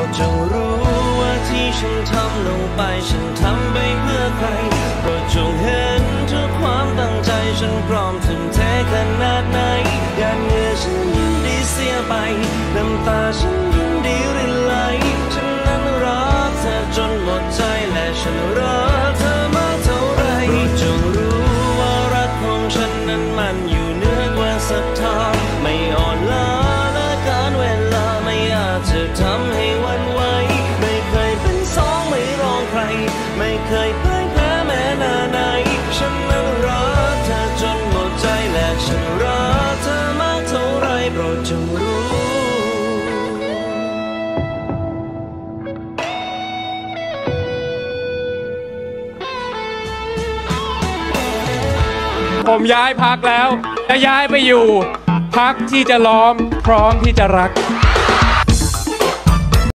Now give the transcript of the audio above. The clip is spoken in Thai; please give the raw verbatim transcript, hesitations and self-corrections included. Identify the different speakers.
Speaker 1: จงรู้ว่าที่ฉันทำลงไปฉันทำไปเพื่อใครโปรดจงเห็นทุกความตั้งใจฉันพร้อมทุ่มเทขนาดไหนหยาดเหงื่อฉันยินดีเสียไปน้ำตาฉันยินดีรินไหลฉันนั้นรักเธอจนหมดใจและฉันรักเธอมากเท่าไรโปรดจงรู้ว่ารักของฉันนั้นมันอยู่เหนือกว่าศรัทธาไม่อ่อนล้าและการเวลาไม่อาจจะทำให้หวั่นไหวไม่เคยเป็นสองไม่รองใครไม่เคยพ่ายแพ้แม้นาไหนฉันนั้นรักเธอจนหมดใจและฉันรักเธอมากเท่าไรโปรดจงรู้
Speaker 2: ผมย้ายพักแล้วจะย้ายไปอยู่พักที่จะล้อมพร้อมที่จะรัก